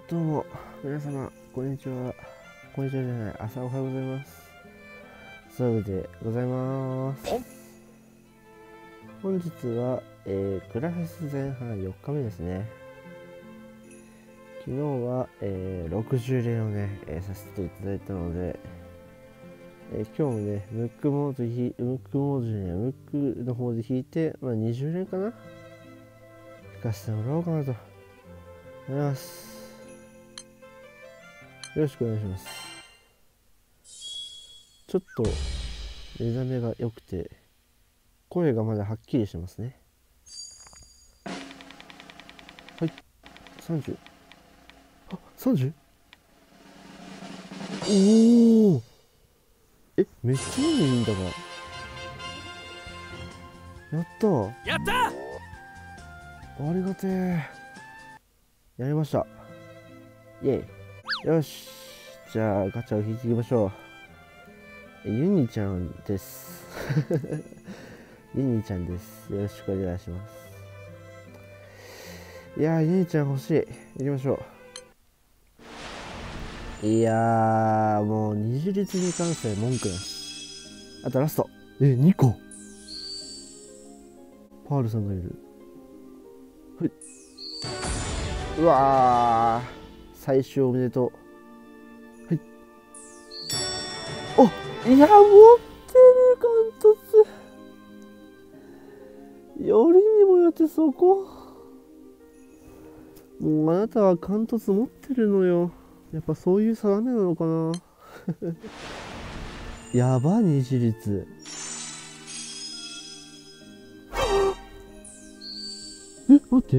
どうも皆様こんにちは。こんにちはじゃない、朝おはようございます。ソウルでございます。本日は、クラフェス前半4日目ですね。昨日は、60連をね、させていただいたので、今日もねムックモードムックモードじゃないムックの方で引いて、20連かな引かせてもらおうかなと思います。よろしくお願いします。ちょっと目覚めが良くて声がまだはっきりしてますね。はい、30。あ、30？ おお、めっちゃいいんだが。やったー、 やった。 ありがてえ。やりました。イエイ。よし、じゃあガチャを引いていきましょう。ユニちゃんですユニちゃんです。よろしくお願いします。いやー、ユニちゃん欲しい。行きましょう。いやー、もう二重率に関して文句なし。あとラスト。2個。パールさんがいる。はい。うわー、最終おめでとう。はい。お、いや、持ってる、貫突。よりにもよってそこ。もうあなたは貫突持ってるのよ。やっぱそういう定めなのかなやば、二次率。待って。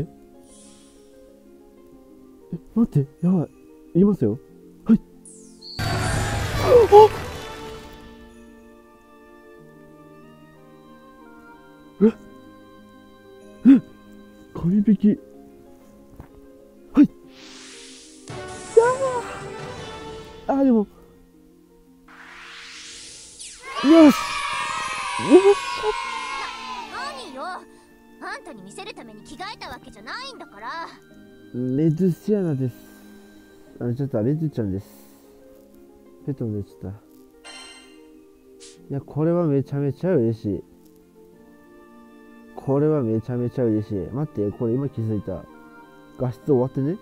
待って、やばい。言いますよ。はい。紙引き。はい。でも。よし。よっし何よ、あんたに見せるために着替えたわけじゃないんだから。 レドシアナです。ちょっとレドちゃんです。ペットも出ちゃった。いや、これはめちゃめちゃ嬉しい。これはめちゃめちゃ嬉しい。待って、これ今気づいた。画質終わってね。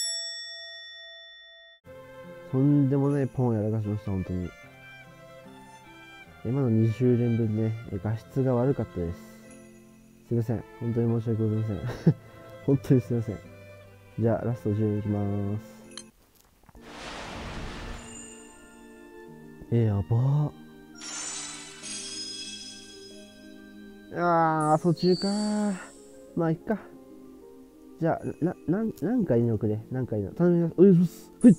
とんでもないポンをやらかしました、本当に。今の20連分ね、画質が悪かったです。すいません。本当に申し訳ございません。本当にすいません。じゃあ、ラスト10いきます。やばー。途中かー。まあ、いっか。じゃあ、何回に送れ。何回の。頼みます。お願いします。はい。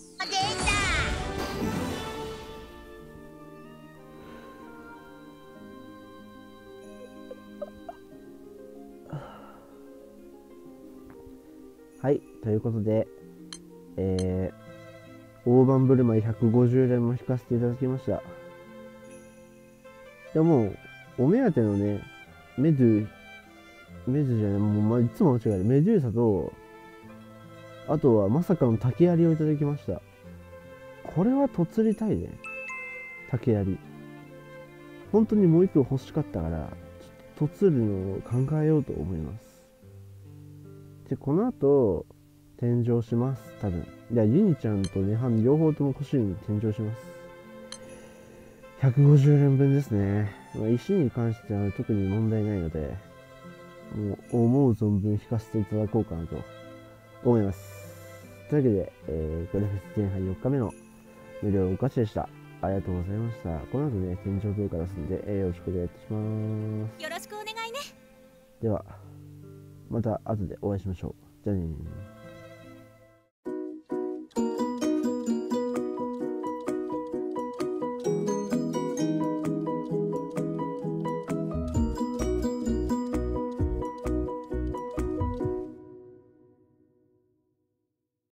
はい、ということで、大盤振る舞い150連も引かせていただきました。でも、お目当てのね、メドゥじゃない、もう、いつも間違える。メデューサと、あとはまさかの竹槍をいただきました。これはとつりたいね。竹槍。本当にもう一個欲しかったから、ちょっととつるのを考えようと思います。で、この後、転生します。多分。いや、ユニちゃんとネハン両方とも欲しいに転生します。150連分ですね。石に関しては特に問題ないので、もう思う存分引かせていただこうかなと思います。というわけで、これフェス前半4日目の無料お菓子でした。ありがとうございました。この後ね、転生動画出すんで、よろしくお願いいたします。 よろしくお願いね。 では、また後でお会いしましょう。じゃあねー。